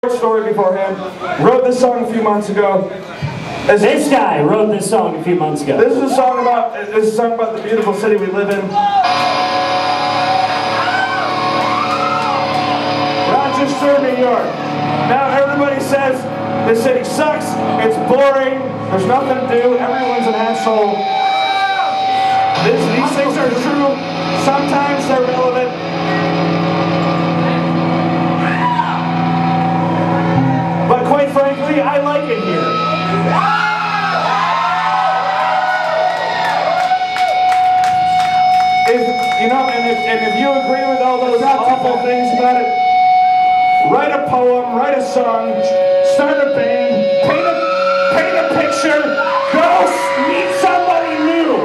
short story beforehand. Wrote this song a few months ago. This guy wrote this song a few months ago. This is a song about the beautiful city we live in. Rochester, New York. Now everybody says this city sucks, it's boring, there's nothing to do, everyone's an asshole. These things are true, sometimes they're relevant. But quite frankly, I like it here. And if you agree with all those awful things about it, write a poem, write a song, start a band, paint a picture, go meet somebody new.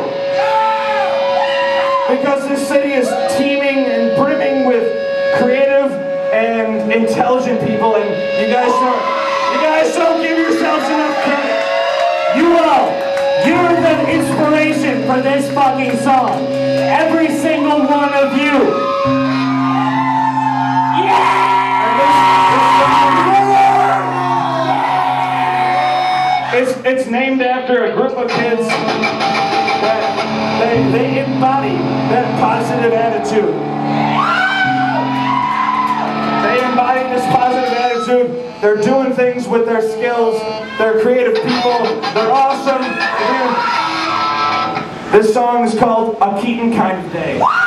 Because this city is teeming and brimming with creative and intelligent people, and you guys don't give yourselves enough credit. You're the inspiration for this fucking song. Every single one of you. It's named after a group of kids that they embody that positive attitude. They embody this positive attitude. They're doing things with their skills. They're creative people. They're awesome. This song is called A Keaton Kind of Day.